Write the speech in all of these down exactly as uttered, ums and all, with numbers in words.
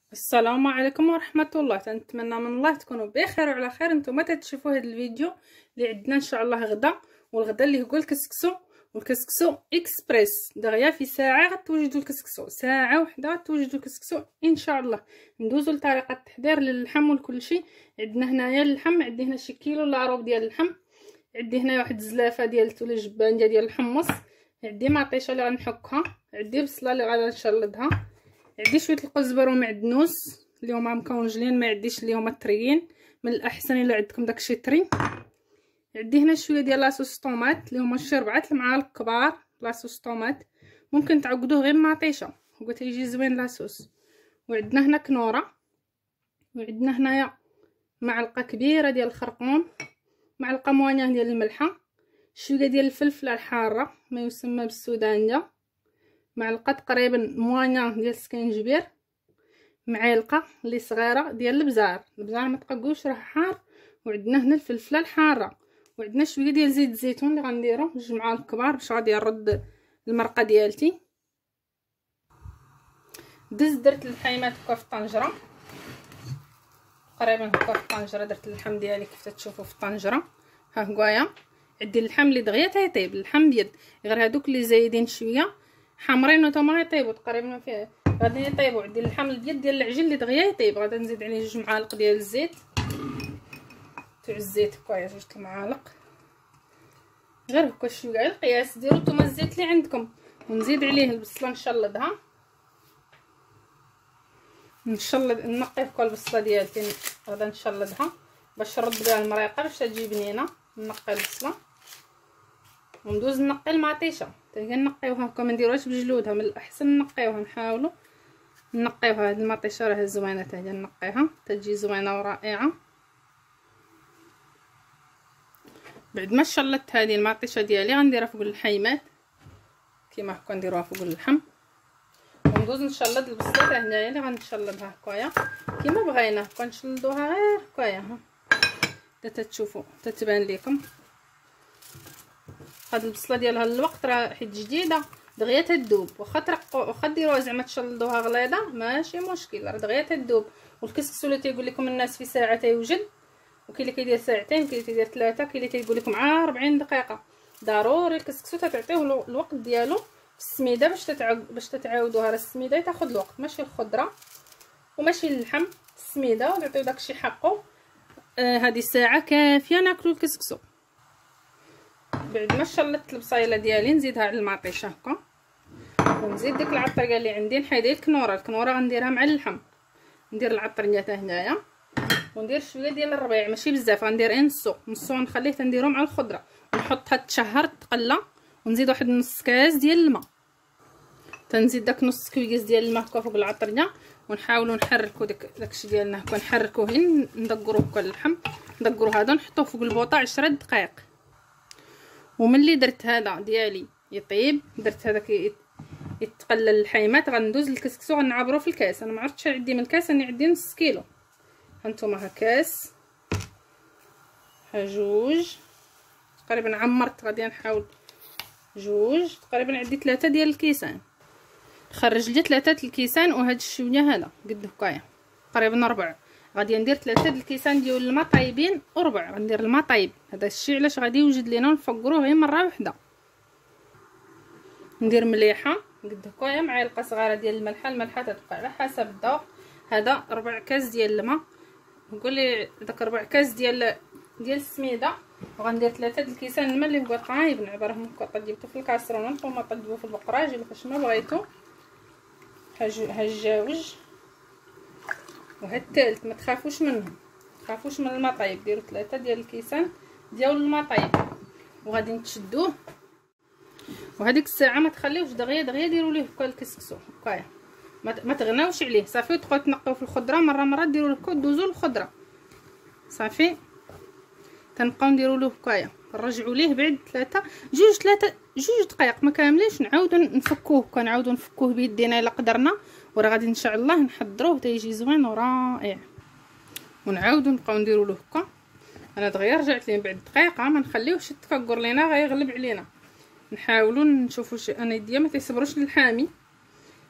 السلام عليكم ورحمه الله. تنتمنى من الله تكونوا بخير وعلى خير. نتوما تتشوفوا هذا الفيديو اللي عندنا ان شاء الله غدا، والغدا اللي هو الكسكسو، والكسكسو اكسبريس. دغيا في ساعه غتوجدوا الكسكسو، ساعه وحده غتوجدوا الكسكسو ان شاء الله. ندوزوا لطريقه التحضير للحم ولكل شيء. عندنا هنايا اللحم، عندي هنا شي كيلو الا ربع ديال اللحم، عندي هنا واحد الزلافه ديال ولا جبان ديال الحمص، عندي مطيشه اللي غنحكها، عندي بصله اللي غادي نشلضها، عندي شويه القزبر ومعدنوس اللي هما مكونجلين، ما عنديش اللي هما طريين، من الاحسن الا عندكم داكشي طري. عندي هنا شويه ديال لاصوص طوماط اللي هما شي ربعه المعالق كبار لاصوص طوماط، ممكن تعقدوه غير مطيشه هو تيجي زوين لاصوص. وعندنا هنا كنوره، وعندنا هنايا معلقه كبيره ديال الخرقوم، معلقه موانيه ديال الملحه، شويه ديال الفلفله الحاره ما يسمى بالسودانيه، معلقه تقريبا موانيه ديال السكنجبير، معلقه اللي صغيره ديال البزار، البزار ما تققوش راه حار. وعندنا هنا الفلفله الحاره، وعندنا شويه ديال زيت الزيتون اللي غنديرو جوج معالق كبار باش غادي نرد المرقه ديالتي. دز درت اللحيمات هكا في الطنجره، تقريبا هكا في الطنجره درت اللحم ديالي كيف تشوفوا في الطنجره. ها هكايا عندي اللحم اللي دغيا تيطيب، اللحم بيض، غير هادوك اللي زايدين شويه حمرين وتما غيطيبوا تقريبا في غادي يطيبوا. عندي اللحم البيض ديال العجل اللي دغيا يطيب، غادي نزيد عليه جوج معالق ديال الزيت تاع الزيت هكايا، جوج المعالق غير هكا شويه القياس، ديروا نتوما الزيت اللي عندكم. ونزيد عليه البصله نشلضها، نشلض نقي هكا البصله ديالتي غادا نشلضها باش نرد بها المريقه باش تجي بنينه. نقي البصله وندوز نقي المطيشه حتى هي نقيوها هكا، ما نديروهاش بجلودها، من الاحسن نقيوها، نحاولوا نقيوها. هاد المطيشه راه زوينه حتى هي نقيها تجي زوينه ورائعه. بعد ما شلطت هذه المطيشه ديالي غنديرها فوق اللحيمات كيما هكا نديروها فوق اللحم، وندوز نشلط البصله هنايا اللي غنشلطها هكايا كيما بغينا، هكا نشلطوها غير هكايا حتى تشوفوا تتبان لكم. هاد البصله ديالها الوقت راه حيت جديده دغيا تذوب، واخا ترقوا واخا ديروها زعما تشلضوها غليظه ماشي مشكل، راه دغيا تذوب. والكسكسو اللي تيقول لكم الناس في ساعه تيوجد، وكاين اللي كيدير ساعتين، كاين اللي تيدير ثلاثه، كاين اللي تيقول لكم عا أربعين دقيقه. ضروري الكسكسو تعطيوه الوقت ديالو في السميده باش تتعاود باش تتعاودوها. راه السميده تاخذ الوقت، ماشي الخضره وماشي اللحم، السميده، وتعطيو داكشي حقه. آه هذه ساعه كافيه ناكلو الكسكسو. بعد ما شلطت البصيله ديالي نزيدها على المطيشه هكا، ونزيد ديك العطريه اللي عندي نحيدي الكنوره، الكنوره غنديرها مع اللحم. ندير العطريه حتى هنايا، وندير شويه ديال الربيع ماشي بزاف، غندير غير نصو نصو نخليه تنديرو مع الخضره، ونحطها تشهر تقلى، ونزيد واحد نص كاس ديال الماء. تنزيد داك نص كويس ديال الماء هكا فوق العطريه، ونحاولوا نحركوا داك داكشي ديالنا هكا، نحركوه غير ندقروا هكا اللحم، ندقروا هذا نحطوه فوق البوطه عشرة دقائق. وملي درت هذا ديالي يطيب، درت هذاك يتقلل اللحيمات، غندوز الكسكسو غنعبرو في الكاس. انا ما عرفتش عندي من الكاس، انا عندي نص كيلو. هانتوما ها كاس، ها جوج تقريبا عمرت، غادي نحاول جوج تقريبا عندي ثلاثه ديال الكيسان، خرج لي ثلاثه الكيسان. وهاد الشويه هذا قد هكايا تقريبا ربع، غادي ندير ثلاثه الكيسان ديال الماء طايبين وربع غندير الماء طايب. هذا الشيء علاش غادي يوجد لينا نفقروه غير مره واحده. ندير مليحه قد هكايا، معلقه صغيره ديال الملحه، الملحه تبقى على حسب الذوق. هذا ربع كاس ديال الماء، نقول لي داك ربع كاس ديال ديال السميده، وغندير ثلاثه د الكيسان الماء اللي هو طايب، نعبرهم هكا طيبته في الكاسرونه، نتوما طيبوه في البقراج ولا فاش ما بغيتو. ها الجاوج وها الثالث، ما تخافوش منهم، تخافوش من الماء طايب، ديروا ثلاثه ديال الكيسان ديال الماء طايب وغادي نتشدوه. وهذيك الساعه ما تخليوش دغيا دغيا ديروا ليه هكا الكسكسو هكايا، ما تغناوش عليه صافي. وتبقاو تنقيو في الخضره مره مره، ديروا له هكا دوزوا الخضره صافي. تنبقاو نديروا له هكايا، نرجعوا ليه بعد ثلاثه جوج ثلاثه جوج دقائق ما كاملينش، نعاودوا نفكوه هكا، نعاودوا نفكوه بيدينا الا قدرنا، وراه غادي ان شاء الله نحضروه تيجي زوين ورائع. ونعاودوا نبقاو نديروا له هكا. انا دغيا رجعت ليه بعد دقيقه، ما نخليوهش يتفكر لينا غيغلب علينا. نحاولوا نشوفوا انا يديا ما تيصبروش للحامي،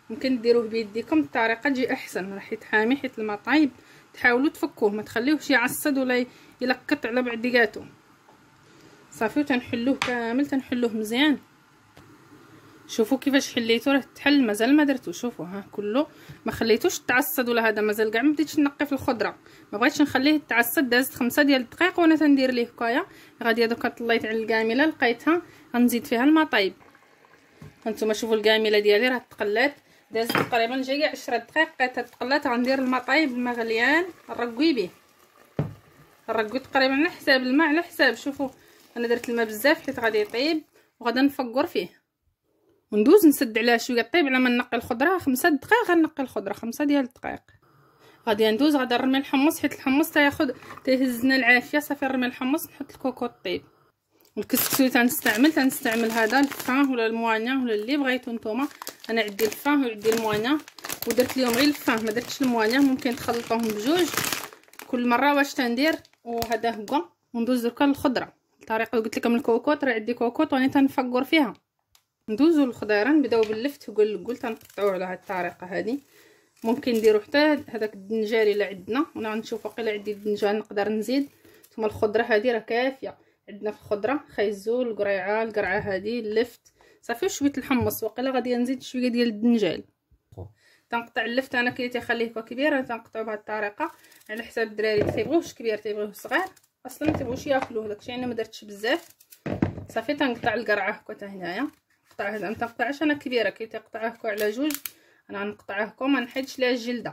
ممكن ديروه بيديكم الطريقه تجي احسن، راح يتحامي حيت الماء طايب. تحاولوا تفكوه، ما تخليوهش يعصد ولا يلقط على بعضياتو. صافي تنحلوه كامل، تنحلوه مزيان. شوفوا كيفاش حليتو، راه تحل مازال ما درتو. شوفوا ها كله ما خليتوش تعصد ولا هذا، مازال كاع ما بديتش نقي في الخضره، ما بغيتش نخليه يتعصد. دازت خمسة ديال الدقائق وانا تندير ليه هكايا. غادي دوكا طليت على الكامله لقيتها، غنزيد فيها الماء طايب. هانتوما شوفوا الكامله ديالي راه تقلات، دازت تقريبا جايه عشرة دقائق لقيتها تقلات. غندير الماء طايب الماء غليان نرقوي به، نرقوي تقريبا على حساب الماء على حساب. شوفوا انا درت الماء بزاف حيت غادي يطيب، وغادا نفقر فيه وندوز نسد عليه شويه طيب على ما نقي الخضره. خمسة دقائق غنقي الخضره، خمسة ديال الدقائق. غادي ندوز غادي نرمي الحمص حيت الحمص تياخذ تيهزنا العافيه. صافي نرمي الحمص، نحط الكوكو طيب. والكسكسو اللي تنستعمل تنستعمل هذا الفان ولا الموانيا ولا اللي بغيتو نتوما. انا عندي الفان وعندي الموانيا، ودرت ليهم غير الفان ما درتش الموانيا. ممكن تخلطوهم بجوج كل مره واش تندير. وهذا هو. وندوز دركا للخضره الطريقه اللي قلت لكم. الكوكوط راه عندي كوكوط واني تنفقر فيها. ندوزو للخضيره نبداو باللفت وقول قول تنقطعوه على هذه الطريقه هذه. ممكن نديرو حتى هذاك الدنجال الا عندنا. وانا غنشوف واقيلا عندي الدنجال نقدر نزيد. ثم الخضره هذه راه كافيه عندنا في الخضره. خيزو القريعه القرعه هذه اللفت صافي شويه الحمص. واقيلا غادي نزيد شويه ديال الدنجال. تنقطع اللفت انا كي تيخليه هكا كبير تنقطعو بهذه الطريقه على حساب الدراري. تيبغيوش كبير تيبغيوه صغير، اصلا ما تيبغوش ياكلوه داكشي. انا ما درتش بزاف. صافي تنقطع القرعه هكا حتى هنايا. نقطعها ما تنقطعش انا كبيره كي تقطعها هكا على جوج. انا غنقطعها هكا ما نحيدش ليها الجلده.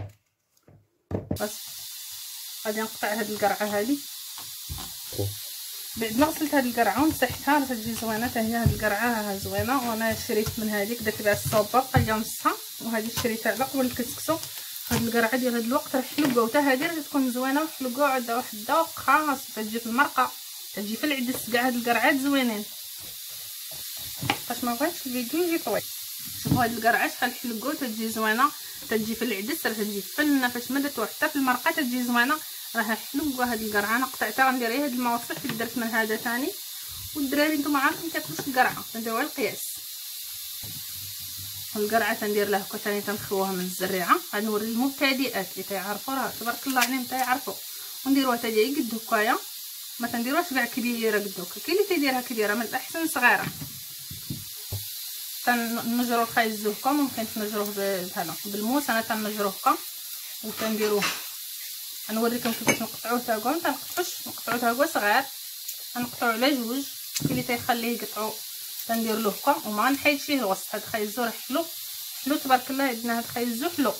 بس غادي نقطع هاد القرعه هذه. بعد ما غسلت هاد القرعه ومسحتها راه تجي زوينه حتى هي. هاد القرعه زوينه وانا شريت من هذيك درت بها الصوبه بقى ليا نصها. وهذه شريتها على قبل الكسكسو. هاد القرعه ديال هاد الوقت راه حلوقه وتا هذه راه تكون زوينه وحلوقه وعندها واحد الذوق خاص. تجي في المرقه تجي في العدس كاع. هاد القرعات زوينين باش ما بغيتش الفيديو يجي طويل. شوفوا هاد القرعه شحال حلوقه وتجي زوينه. تجي في العدس راه تجي فنه فاش ما درتو حتى في المرقه تجي زوينه. راه حلوقه هاد القرعه. انا قطعتها غندير غير هاد المواسح اللي درت من هذا ثاني. والدراري نتوما عارفين تاكلوش القرعه تنديروها القياس. القرعه تندير لها هكا ثاني تنخوها من الزريعه. غنوري المبتدئات اللي تيعرفوا راه تبارك الله عليهم تيعرفوا. ونديروها حتى هي قد هكايا، ما تنديروهاش كاع كبيره قد هكا. كاين اللي تيديرها كبيره، من الاحسن صغيره. تنجرو الخيزو هكا. ممكن تنجروه بهذا بالموس. انا تنجروه هكا وتنديروه. غنوريكم كيفاش نقطعوه تا هو. تنقطعوش نقطعوه تا هو صغير، غنقطعو على جوج. كاين اللي تيخليه يقطعو تندير له هكا وما نحيدش ليه الوسط. هاد الخيزو راه حلو حلو تبارك الله. عندنا هاد الخيزو حلو.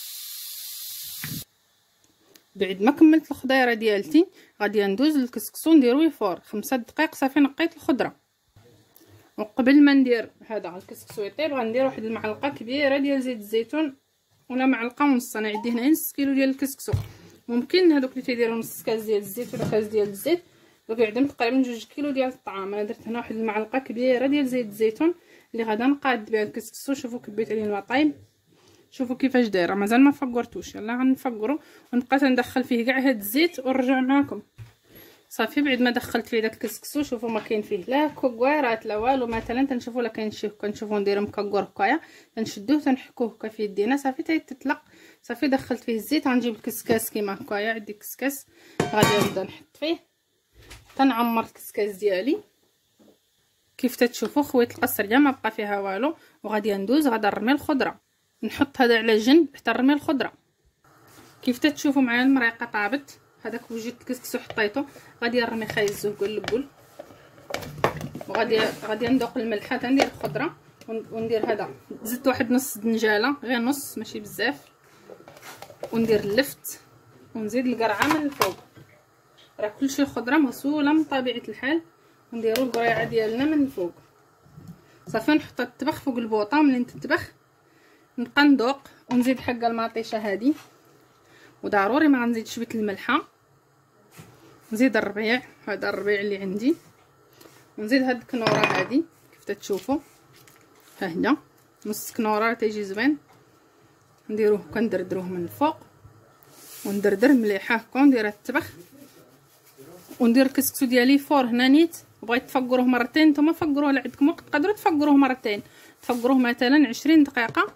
بعد ما كملت الخضيره ديالتي غادي ندوز للكسكسو نديرو يفور خمسة دقائق. صافي نقيت الخضره. وقبل ما ندير هذا الكسكسو يطيب غندير واحد المعلقه كبيره ديال زيت الزيتون ولا معلقه ونص. انا عندي هنا نص كيلو ديال الكسكسو. ممكن هذوك اللي تيديروا نص كاس ديال الزيت ولا كاس ديال الزيت دوك يعدم تقريبا جوج كيلو ديال الطعام. انا درت هنا واحد المعلقه كبيره ديال زيت الزيتون اللي غادا نقاد بها الكسكسو. شوفوا كبيت عليه الماء طايب. شوفوا كيفاش دايره مازال ما فقرتوش. يلا غنفقروا ونبقى تندخل فيه كاع هاد الزيت ونرجع معكم. صافي بعد ما دخلت فيه داك الكسكسو شوفوا ما كاين فيه لا كوكويرات لا والو. مثلا تنشوفوا لا كاين شي كنشوفوا ندير مككور هكايا تنشدوه تنحكوه هكا في يدينا. صافي تيتطلق. صافي دخلت فيه الزيت. غنجيب الكسكاس كيما هكايا. عندي كسكاس غادي نبدا نحط فيه. تنعمر الكسكاس ديالي كيف تتشوفوا خويت القصريه ما بقى فيها والو. وغادي ندوز غادي نرمي الخضره. نحط هذا على جنب حتى نرمي الخضره. كيف تتشوفوا معايا المريقه طابت. هذاك وجدت الكسكسو حطيته. غادي نرمي خايزو قول قول. وغادي غادي ندوق الملحه تندير الخضره وندير هذا. زدت واحد نص دنجاله غير نص ماشي بزاف. وندير اللفت ونزيد القرعه من الفوق. راه كلشي خضره مغسوله من طبيعه الحال. ونديروا القريعه ديالنا من الفوق. صافي نحط الطبخ فوق البوطه. ملي تطبخ نبقى ندوق ونزيد حق المطيشه هذه. وضروري ما غنزيدش شويه الملحه. نزيد الربيع. هذا الربيع اللي عندي. ونزيد هاد الكنوره هذه كيف تتشوفوا ها هنا نص كنوره تيجي زوين. نديروه كندردروه من الفوق وندردر مليحه هكا. ندير الطبخ وندير الكسكسو ديالي فور هنا نيت. بغيت تفقروه مرتين نتوما فقروه. على عندكم وقت تقدروا تفقروه مرتين. تفقروه مثلا عشرين دقيقه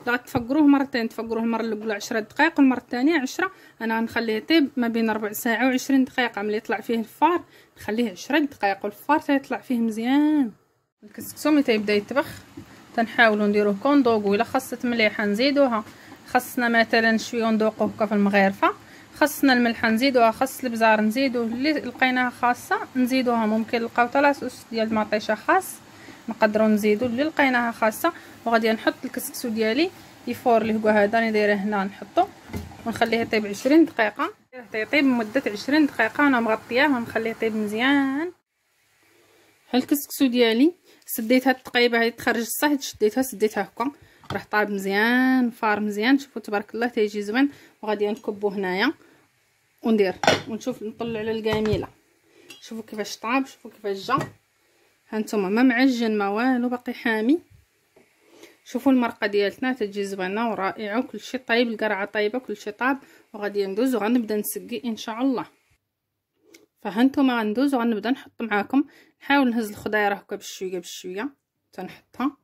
لا تفقروه مرتين، تفقروه المره الاولى عشرة دقائق والمره الثانيه عشرة. انا غنخليه يطيب ما بين ربع ساعه وعشرين دقيقه. ملي يطلع فيه الفار نخليه عشرة دقائق والفار تيطلع فيه مزيان. الكسكسو ملي تيبدا يطبخ تنحاولوا نديروه كوندوغو. الا خصت مليحه نزيدوها، خصنا مثلا شويه ندوقوه هكا في المغارفه، خصنا الملح نزيدوها، خص البزار نزيدوه، اللي لقيناها خاصه نزيدوها. ممكن نلقاو حتى لاصوص ديال المطيشه خاص نقدروا نزيدو اللي لقيناها خاصه. وغادي نحط الكسكسو ديالي يفور لي هو هذا راني دايره هنا، نحطو ونخليه يطيب عشرين دقيقه. يطيب لمده عشرين دقيقه انا مغطياه ونخليه يطيب مزيان. ها الكسكسو ديالي سديت هاد التقيبه هادي تخرج الصهد، شديتها سديتها هكا راه طاب مزيان فار مزيان. شوفوا تبارك الله تيجي زوين. وغادي نكبو هنايا وندير ونشوف نطلع على الكاميله. شوفوا كيفاش طاب، شوفوا كيفاش جا. هانتوما ما معجن ما والو، باقي حامي. شوفوا المرقه ديالتنا تجي زوينه ورائعه وكلشي طيب، القرعه طيبه كلشي طاب. وغادي ندوز وغنبدا نسقي ان شاء الله. فهانتوما غندوز وغنبدا نحط معاكم. نحاول نهز الخضيره هكا بشويه بشويه تنحطها،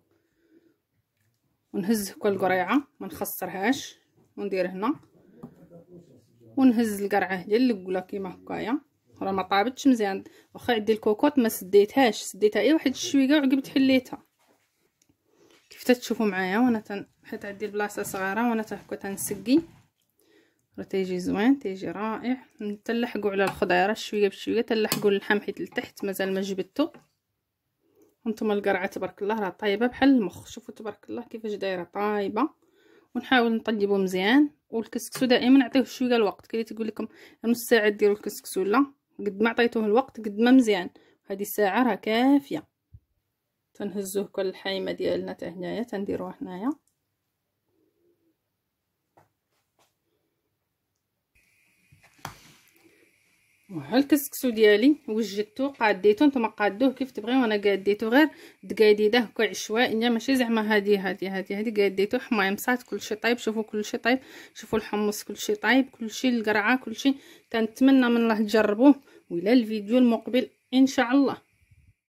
ونهز هكا القريعه ما نخسرهاش، وندير هنا ونهز القرعه ديال الكولا كيما هكايا. راه ما طابتش مزيان، واخا عندي الكوكوط ما سديتهاش، سديتها غير واحد شويه وعقبت حليتها كيف تتشوفوا معايا. وانا تن حيت عندي البلاصه صغيره وانا هكا تنسقي راه تيجي زوين تيجي رائع. نتلحقوا على الخضيره شويه بشويه، تلحقوا اللحم حيت لتحت مازال ما جبدتو. هانتوما القرعه تبارك الله راه طايبه بحال المخ. شوفوا تبارك الله كيفاش دايره طايبه. ونحاول نطيبو مزيان. والكسكسو دائما نعطيه شويه الوقت. كاين اللي تقول لكم نص ساعه ديروا الكسكسو، لا قد ما عطيتوه الوقت قد ما مزيان. هذه الساعه راه كافيه. تنهزوه كل الحايمه ديالنا حتى هنايا تنديروها هنايا. وها الكسكسو ديالي وجدتو قاديتو. نتوما قادوه كيف تبغيو، انا قاديتو غير دقايديده هكا عشوائيه ماشي زعما هادي هادي هادي هادي قاديتو حمايمصات كلشي طيب. شوفوا كلشي طيب، شوفوا الحمص كلشي طيب، كلشي القرعه كلشي. تنتمنى من الله تجربوه. والى الفيديو المقبل ان شاء الله.